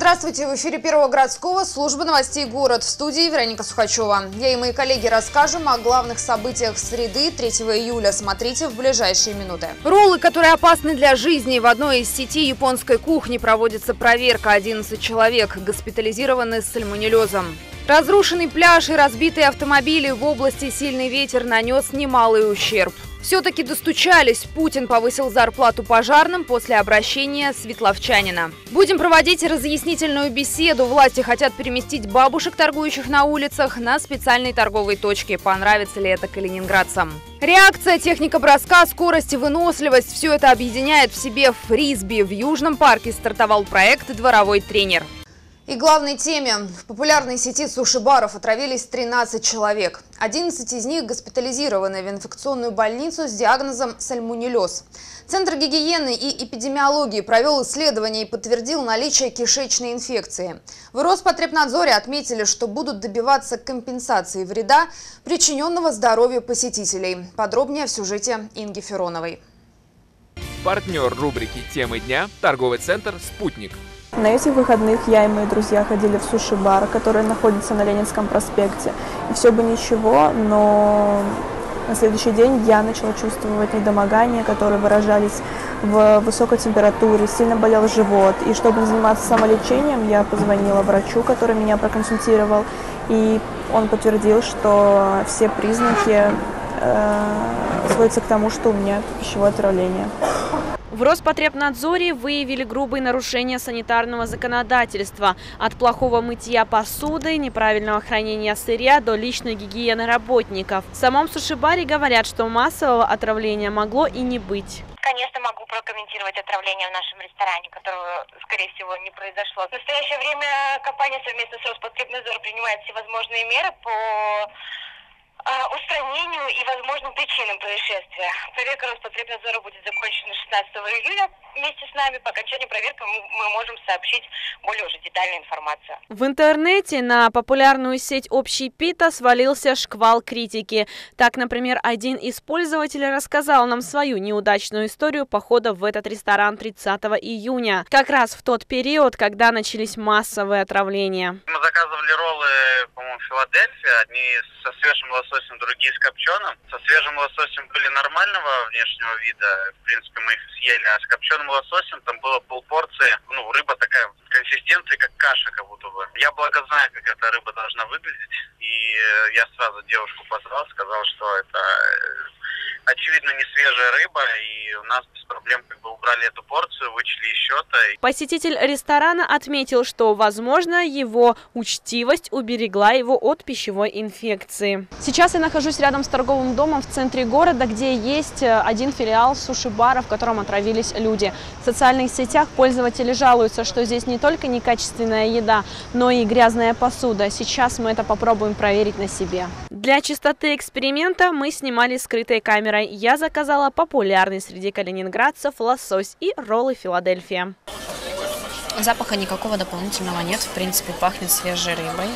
Здравствуйте! В эфире Первого городского, служба новостей «Город». В студии Вероника Сухачева. Я и мои коллеги расскажем о главных событиях среды 3 июля. Смотрите в ближайшие минуты. Роллы, которые опасны для жизни. В одной из сетей японской кухни проводится проверка. 11 человек госпитализированы с сальмонеллезом. Разрушенный пляж и разбитые автомобили. В области сильный ветер нанес немалый ущерб. Все-таки достучались. Путин повысил зарплату пожарным после обращения светловчанина. Будем проводить разъяснительную беседу. Власти хотят переместить бабушек, торгующих на улицах, на специальные торговые точки. Понравится ли это калининградцам? Реакция, техника броска, скорость и выносливость – все это объединяет в себе фрисби. В Южном парке стартовал проект «Дворовой тренер». И главной теме. В популярной сети суши-баров отравились 13 человек. 11 из них госпитализированы в инфекционную больницу с диагнозом сальмонеллез. Центр гигиены и эпидемиологии провел исследование и подтвердил наличие кишечной инфекции. В Роспотребнадзоре отметили, что будут добиваться компенсации вреда, причиненного здоровью посетителей. Подробнее в сюжете Инги Фероновой. Партнер рубрики «Темы дня» – торговый центр «Спутник». На этих выходных я и мои друзья ходили в суши-бар, который находится на Ленинском проспекте. И все бы ничего, но на следующий день я начала чувствовать недомогания, которые выражались в высокой температуре, сильно болел живот. И чтобы не заниматься самолечением, я позвонила врачу, который меня проконсультировал, и он подтвердил, что все признаки сводятся к тому, что у меня пищевое отравление. В Роспотребнадзоре выявили грубые нарушения санитарного законодательства. От плохого мытья посуды, неправильного хранения сырья до личной гигиены работников. В самом суши-баре говорят, что массового отравления могло и не быть. Конечно, могу прокомментировать отравление в нашем ресторане, которого, скорее всего, не произошло. В настоящее время компания совместно с Роспотребнадзором принимает всевозможные меры по устранению и возможным причинам происшествия. Проверка Роспотребнадзора будет закончена 16 июля. Вместе с нами по окончании проверки мы можем сообщить более уже детальную информацию. В интернете на популярную сеть общепита свалился шквал критики. Так, например, один из пользователей рассказал нам свою неудачную историю похода в этот ресторан 30 июня. Как раз в тот период, когда начались массовые отравления. Мы заказывали роллы, по-моему, Филадельфия. Одни со свежим лососем, другие с копченым. Со свежим лососем были нормального внешнего вида. В принципе, мы их съели. А с копченым лососем там было полпорции. Рыба такая консистенции, как каша, как будто бы. Я благо знаю, как эта рыба должна выглядеть. И я сразу девушку позвал, сказал, что это очевидно не свежая рыба. И у нас без проблем убрали эту порцию, вычли из счета. Посетитель ресторана отметил, что, возможно, его учтивость уберегла его от пищевой инфекции. Сейчас я нахожусь рядом с торговым домом в центре города, где есть один филиал суши-бара, в котором отравились люди. В социальных сетях пользователи жалуются, что здесь не только некачественная еда, но и грязная посуда. Сейчас мы это попробуем проверить на себе. Для чистоты эксперимента мы снимали скрытой камерой. Я заказала популярный среди калининградцев лосось и роллы Филадельфия. Запаха никакого дополнительного нет. В принципе, пахнет свежей рыбой.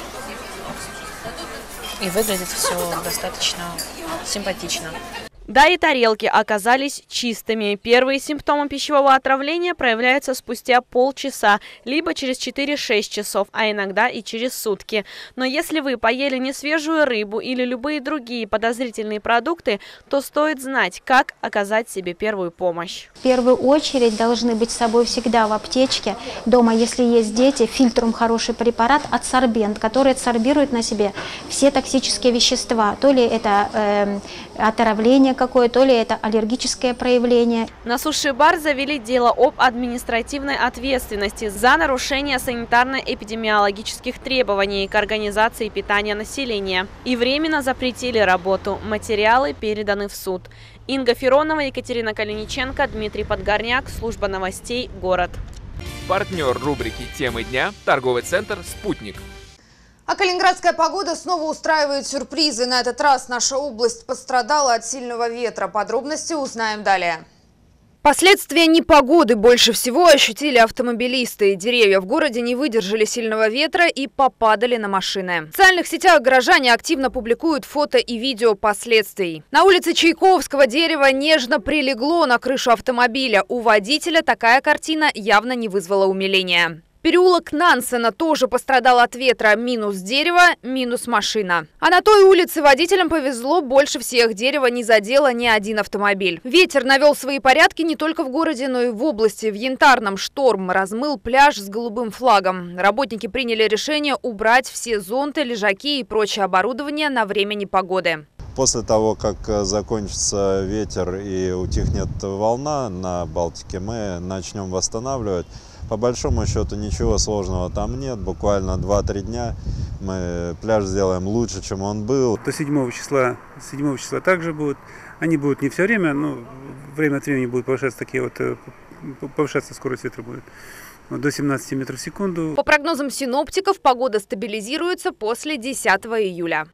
И выглядит все достаточно симпатично. Да, и тарелки оказались чистыми. Первые симптомы пищевого отравления проявляются спустя полчаса, либо через 4-6 часов, а иногда и через сутки. Но если вы поели несвежую рыбу или любые другие подозрительные продукты, то стоит знать, как оказать себе первую помощь. В первую очередь должны быть с собой всегда в аптечке. Дома, если есть дети, фильтрум хороший препарат адсорбент, который адсорбирует на себе все токсические вещества. То ли это отравление какое, то ли это аллергическое проявление. На суши-бар завели дело об административной ответственности за нарушение санитарно-эпидемиологических требований к организации питания населения. И временно запретили работу. Материалы переданы в суд. Инга Феронова, Екатерина Калиниченко, Дмитрий Подгорняк, служба новостей «Город». Партнер рубрики «Темы дня» – торговый центр «Спутник». А калининградская погода снова устраивает сюрпризы. На этот раз наша область пострадала от сильного ветра. Подробности узнаем далее. Последствия непогоды больше всего ощутили автомобилисты. Деревья в городе не выдержали сильного ветра и попадали на машины. В социальных сетях горожане активно публикуют фото и видео последствий. На улице Чайковского дерево нежно прилегло на крышу автомобиля. У водителя такая картина явно не вызвала умиления. Переулок Нансена тоже пострадал от ветра. Минус дерево, минус машина. А на той улице водителям повезло больше всех. Дерево не задело ни один автомобиль. Ветер навел свои порядки не только в городе, но и в области. В Янтарном шторм размыл пляж с голубым флагом. Работники приняли решение убрать все зонты, лежаки и прочее оборудование на время непогоды. После того, как закончится ветер и утихнет волна на Балтике, мы начнем восстанавливать. По большому счету ничего сложного там нет. Буквально 2-3 дня мы пляж сделаем лучше, чем он был. До 7 числа также будут. Они будут не все время, но время от времени будет повышаться повышаться скорость ветра будет. До 17 метров в секунду. По прогнозам синоптиков, погода стабилизируется после 10 июля.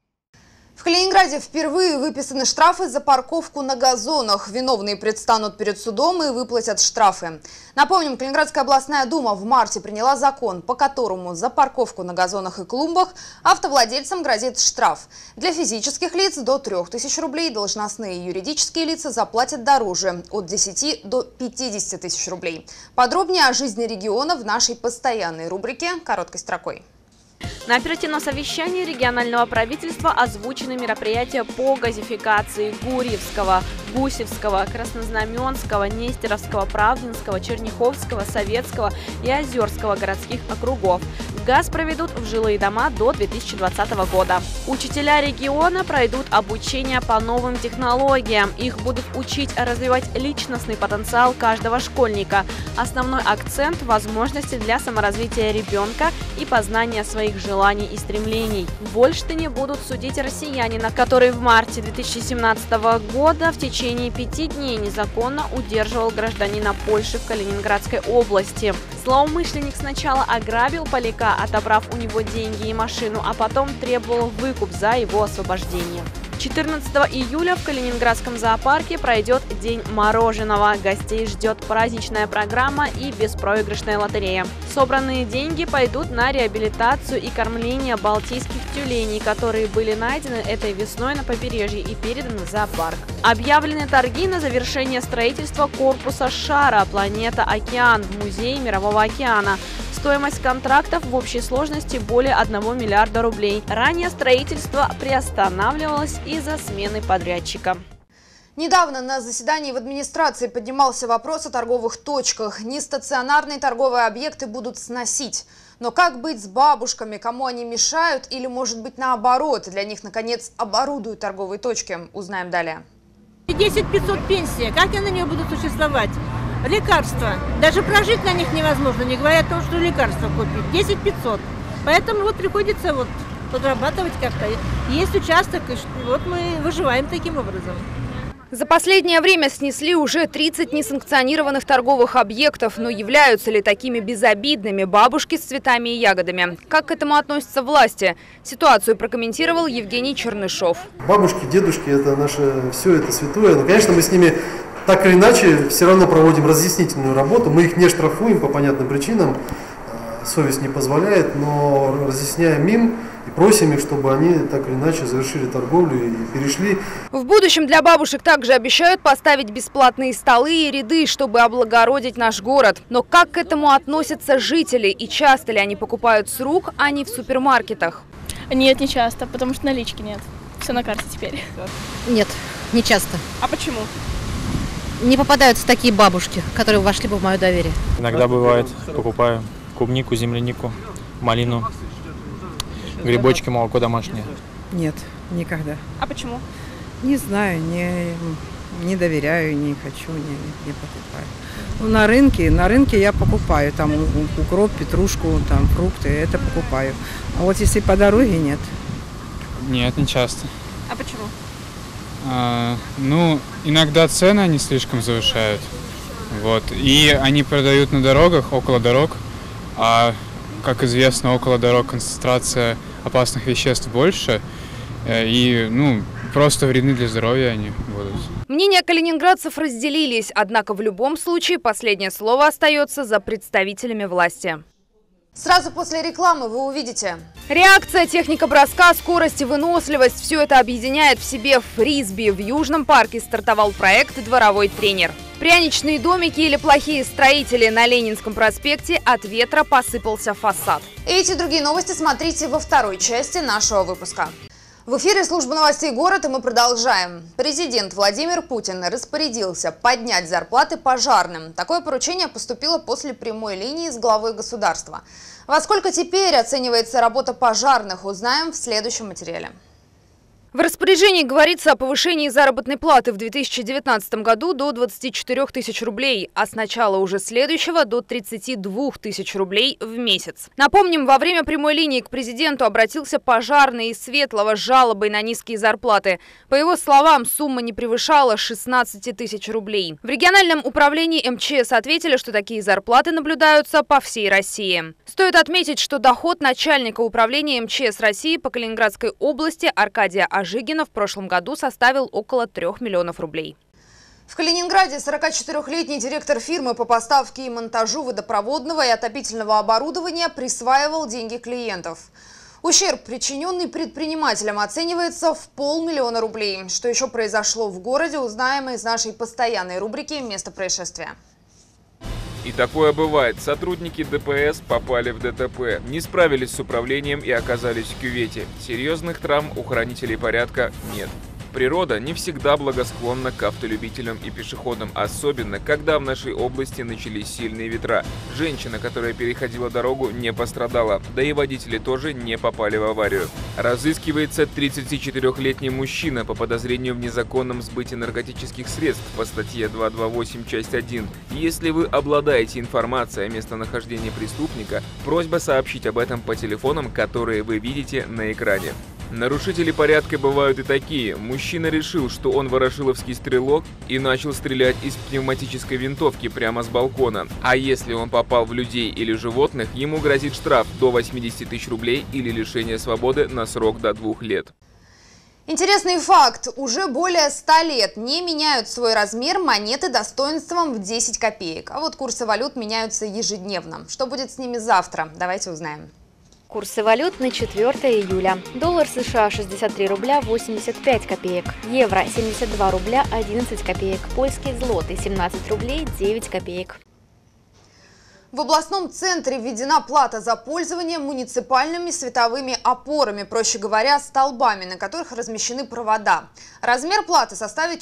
В Калининграде впервые выписаны штрафы за парковку на газонах. Виновные предстанут перед судом и выплатят штрафы. Напомним, Калининградская областная дума в марте приняла закон, по которому за парковку на газонах и клумбах автовладельцам грозит штраф. Для физических лиц до 3000 рублей, должностные и юридические лица заплатят дороже – от 10 до 50 тысяч рублей. Подробнее о жизни региона в нашей постоянной рубрике «Короткой строкой». На оперативном совещании регионального правительства озвучены мероприятия по газификации Гурьевского, Гусевского, Краснознаменского, Нестеровского, Правдинского, Черняховского, Советского и Озерского городских округов. Газ проведут в жилые дома до 2020 года. Учителя региона пройдут обучение по новым технологиям. Их будут учить развивать личностный потенциал каждого школьника. Основной акцент – возможности для саморазвития ребенка и познания своих желаний и стремлений. В Ольштине будут судить россиянина, который в марте 2017 года в течение 5 дней незаконно удерживал гражданина Польши в Калининградской области. Злоумышленник сначала ограбил поляка, отобрав у него деньги и машину, а потом требовал выкуп за его освобождение. 14 июля в Калининградском зоопарке пройдет День мороженого. Гостей ждет праздничная программа и беспроигрышная лотерея. Собранные деньги пойдут на реабилитацию и кормление балтийских тюленей, которые были найдены этой весной на побережье и переданы в зоопарк. Объявлены торги на завершение строительства корпуса шара «Планета-Океан» в Музее Мирового океана. Стоимость контрактов в общей сложности более 1 миллиарда рублей. Ранее строительство приостанавливалось из-за смены подрядчика. Недавно на заседании в администрации поднимался вопрос о торговых точках. Нестационарные торговые объекты будут сносить. Но как быть с бабушками? Кому они мешают? Или, может быть, наоборот, для них, наконец, оборудуют торговые точки? Узнаем далее. 10 500 пенсия. Как они на нее будут существовать? Лекарства. Даже прожить на них невозможно, не говоря о том, что лекарства купить. 10 500. Поэтому вот приходится подрабатывать как-то. Есть участок, и вот мы выживаем таким образом. За последнее время снесли уже 30 несанкционированных торговых объектов. Но являются ли такими безобидными бабушки с цветами и ягодами? Как к этому относятся власти? Ситуацию прокомментировал Евгений Чернышов. Бабушки, дедушки – это наше все, это святое. Но, конечно, мы с ними так или иначе все равно проводим разъяснительную работу. Мы их не штрафуем по понятным причинам. Совесть не позволяет, но разъясняем им и просим их, чтобы они так или иначе завершили торговлю и перешли. В будущем для бабушек также обещают поставить бесплатные столы и ряды, чтобы облагородить наш город. Но как к этому относятся жители и часто ли они покупают с рук, а не в супермаркетах? Нет, не часто, потому что налички нет. Все на карте теперь. Нет, не часто. А почему? Не попадаются такие бабушки, которые вошли бы в мое доверие. Иногда бывает, покупаю клубнику, землянику, малину, грибочки, молоко домашнее. Нет, никогда. А почему? Не знаю, не доверяю, не хочу, не покупаю. Ну, на рынке я покупаю, там укроп, петрушку, там фрукты, это покупаю. А вот если по дороге, нет. Нет, не часто. А почему? Ну, иногда цены они слишком завышают. Вот. И они продают на дорогах, около дорог. А, как известно, около дорог концентрация опасных веществ больше. И, просто вредны для здоровья они будут. Мнения калининградцев разделились. Однако в любом случае последнее слово остается за представителями власти. Сразу после рекламы вы увидите. Реакция, техника броска, скорость и выносливость – все это объединяет в себе фрисби. В Южном парке стартовал проект «Дворовой тренер». Пряничные домики или плохие строители на Ленинском проспекте, от ветра посыпался фасад. Эти и другие новости смотрите во второй части нашего выпуска. В эфире служба новостей «Город», и мы продолжаем. Президент Владимир Путин распорядился поднять зарплаты пожарным. Такое поручение поступило после прямой линии с главой государства. Во сколько теперь оценивается работа пожарных, узнаем в следующем материале. В распоряжении говорится о повышении заработной платы в 2019 году до 24 тысяч рублей, а с начала уже следующего до 32 тысяч рублей в месяц. Напомним, во время прямой линии к президенту обратился пожарный из Светлого с жалобой на низкие зарплаты. По его словам, сумма не превышала 16 тысяч рублей. В региональном управлении МЧС ответили, что такие зарплаты наблюдаются по всей России. Стоит отметить, что доход начальника управления МЧС России по Калининградской области Аркадия Ажигина в прошлом году составил около 3 миллионов рублей. В Калининграде 44-летний директор фирмы по поставке и монтажу водопроводного и отопительного оборудования присваивал деньги клиентов. Ущерб, причиненный предпринимателям, оценивается в 500 000 рублей. Что еще произошло в городе, узнаем из нашей постоянной рубрики «Место происшествия». И такое бывает. Сотрудники ДПС попали в ДТП, не справились с управлением и оказались в кювете. Серьезных травм у хранителей порядка нет. Природа не всегда благосклонна к автолюбителям и пешеходам, особенно когда в нашей области начались сильные ветра. Женщина, которая переходила дорогу, не пострадала, да и водители тоже не попали в аварию. Разыскивается 34-летний мужчина по подозрению в незаконном сбытии наркотических средств по статье 228, часть 1. Если вы обладаете информацией о местонахождении преступника, просьба сообщить об этом по телефонам, которые вы видите на экране. Нарушители порядка бывают и такие. Мужчина решил, что он ворошиловский стрелок и начал стрелять из пневматической винтовки прямо с балкона. А если он попал в людей или животных, ему грозит штраф до 80 тысяч рублей или лишение свободы на срок до 2 лет. Интересный факт. Уже более 100 лет не меняют свой размер монеты достоинством в 10 копеек. А вот курсы валют меняются ежедневно. Что будет с ними завтра? Давайте узнаем. Курсы валют на 4 июля. Доллар США 63 рубля 85 копеек. Евро 72 рубля 11 копеек. Польский злотый 17 рублей 9 копеек. В областном центре введена плата за пользование муниципальными световыми опорами, проще говоря, столбами, на которых размещены провода. Размер платы составит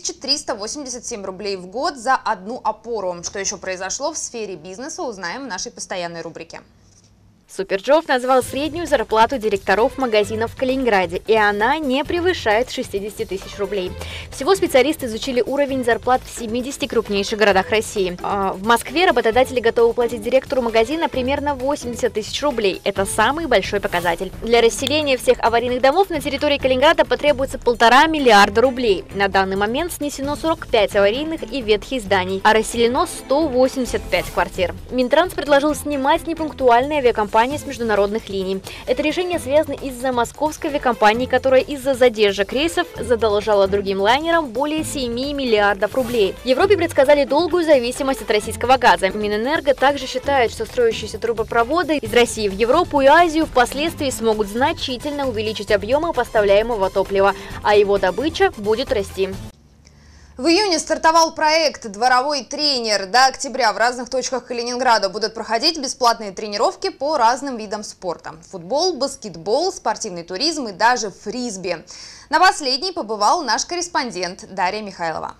4387 рублей в год за одну опору. Что еще произошло в сфере бизнеса, узнаем в нашей постоянной рубрике. Суперджоп назвал среднюю зарплату директоров магазинов в Калининграде, и она не превышает 60 тысяч рублей. Всего специалисты изучили уровень зарплат в 70 крупнейших городах России. В Москве работодатели готовы платить директору магазина примерно 80 тысяч рублей. Это самый большой показатель. Для расселения всех аварийных домов на территории Калининграда потребуется 1,5 миллиарда рублей. На данный момент снесено 45 аварийных и ветхих зданий, а расселено 185 квартир. Минтранс предложил снимать непунктуальные авиакомпании с международных линий. Это решение связано из-за московской авиакомпании, которая из-за задержек рейсов задолжала другим лайнерам более 7 миллиардов рублей. В Европе предсказали долгую зависимость от российского газа. Минэнерго также считает, что строящиеся трубопроводы из России в Европу и Азию впоследствии смогут значительно увеличить объемы поставляемого топлива, а его добыча будет расти. В июне стартовал проект «Дворовой тренер». До октября в разных точках Калининграда будут проходить бесплатные тренировки по разным видам спорта. Футбол, баскетбол, спортивный туризм и даже фрисби. На последней побывал наш корреспондент Дарья Михайлова.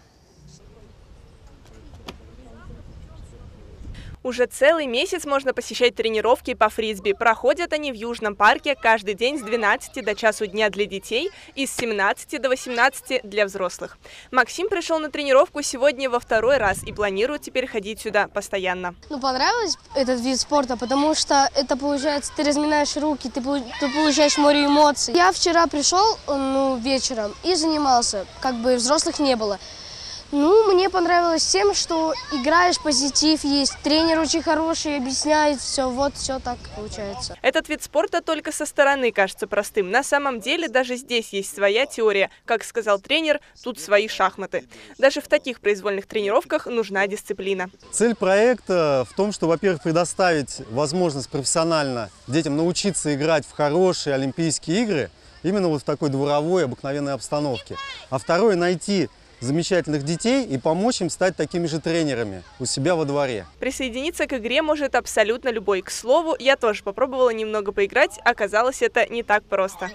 Уже целый месяц можно посещать тренировки по фрисби. Проходят они в Южном парке каждый день с 12 до часу дня для детей и с 17 до 18 для взрослых. Максим пришел на тренировку сегодня во второй раз и планирует теперь ходить сюда постоянно. Понравился этот вид спорта, потому что это получается, ты разминаешь руки, ты получаешь море эмоций. Я вчера пришел вечером и занимался, взрослых не было. Ну, мне понравилось тем, что играешь, позитив есть, тренер очень хороший, объясняет все, вот все так получается. Этот вид спорта только со стороны кажется простым. На самом деле даже здесь есть своя теория. Как сказал тренер, тут свои шахматы. Даже в таких произвольных тренировках нужна дисциплина. Цель проекта в том, что, во-первых, предоставить возможность профессионально детям научиться играть в хорошие Олимпийские игры, именно вот в такой дворовой, обыкновенной обстановке. А второе, найти замечательных детей и помочь им стать такими же тренерами у себя во дворе. Присоединиться к игре может абсолютно любой. К слову, я тоже попробовала немного поиграть, оказалось, это не так просто.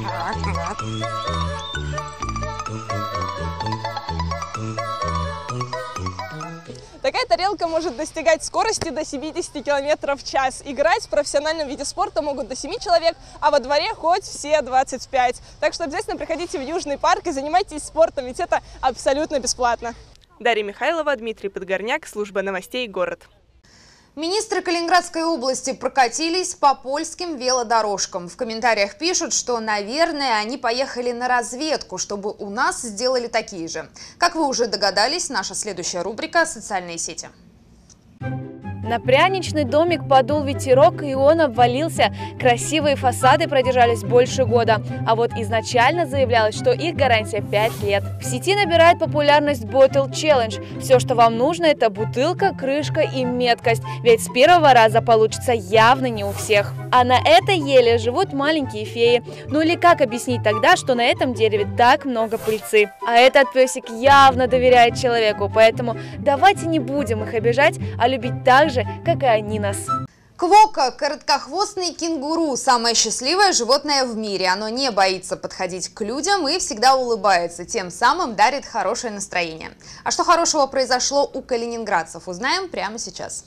Такая тарелка может достигать скорости до 70 км в час. Играть в профессиональном виде спорта могут до 7 человек, а во дворе хоть все 25. Так что обязательно приходите в Южный парк и занимайтесь спортом, ведь это абсолютно бесплатно. Дарья Михайлова, Дмитрий Подгорняк, служба новостей «Город». Министры Калининградской области прокатились по польским велодорожкам. В комментариях пишут, что, наверное, они поехали на разведку, чтобы у нас сделали такие же. Как вы уже догадались, наша следующая рубрика «Социальные сети». На пряничный домик подул ветерок, и он обвалился. Красивые фасады продержались больше года. А вот изначально заявлялось, что их гарантия 5 лет. В сети набирает популярность Bottle Challenge. Все, что вам нужно, это бутылка, крышка и меткость. Ведь с первого раза получится явно не у всех. А на этой еле живут маленькие феи. Ну или как объяснить тогда, что на этом дереве так много пыльцы? А этот песик явно доверяет человеку, поэтому давайте не будем их обижать, а любить так же, как и они нас. Квокка – короткохвостный кенгуру, самое счастливое животное в мире. Оно не боится подходить к людям и всегда улыбается, тем самым дарит хорошее настроение. А что хорошего произошло у калининградцев, узнаем прямо сейчас.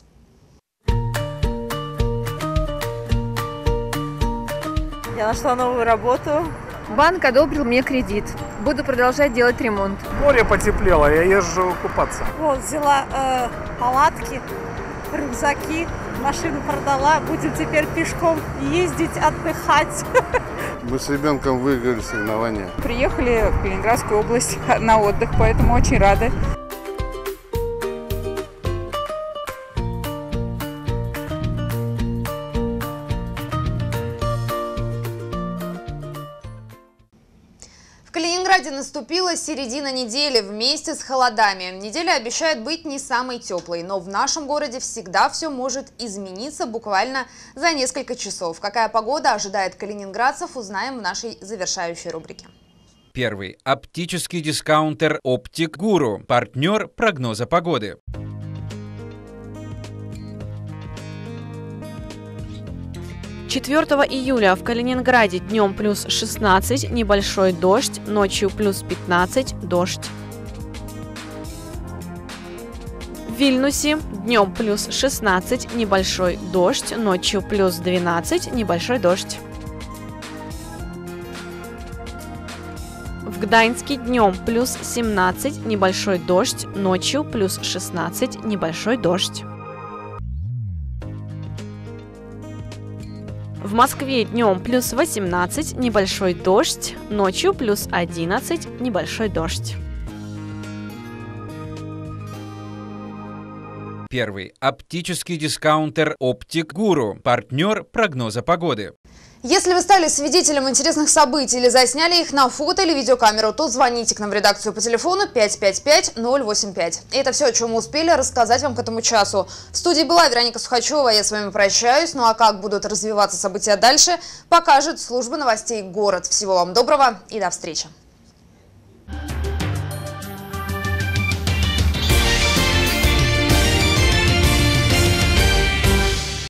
Я нашла новую работу. Банк одобрил мне кредит. Буду продолжать делать ремонт. Море потеплело, я езжу купаться. Вот, взяла палатки, рюкзаки, машину продала. Будем теперь пешком ездить, отдыхать. Мы с ребенком выиграли соревнования. Приехали в Калининградскую область на отдых, поэтому очень рады. В Калининграде наступила середина недели вместе с холодами. Неделя обещает быть не самой теплой, но в нашем городе всегда все может измениться буквально за несколько часов. Какая погода ожидает калининградцев, узнаем в нашей завершающей рубрике. Первый. Оптический дискаунтер «Оптик Гуру». Партнер прогноза погоды. 4 июля в Калининграде днем плюс 16, небольшой дождь, ночью плюс 15, дождь. В Вильнюсе днем плюс 16, небольшой дождь, ночью плюс 12, небольшой дождь. В Гданьске днем плюс 17, небольшой дождь, ночью плюс 16, небольшой дождь. В Москве днем плюс 18, небольшой дождь, ночью плюс 11, небольшой дождь. Первый. Оптический дискаунтер «Оптик Гуру». Партнер прогноза погоды. Если вы стали свидетелем интересных событий или засняли их на фото или видеокамеру, то звоните к нам в редакцию по телефону 555-085. И это все, о чем мы успели рассказать вам к этому часу. В студии была Вероника Сухачева, я с вами прощаюсь. Ну а как будут развиваться события дальше, покажет служба новостей «Город». Всего вам доброго и до встречи.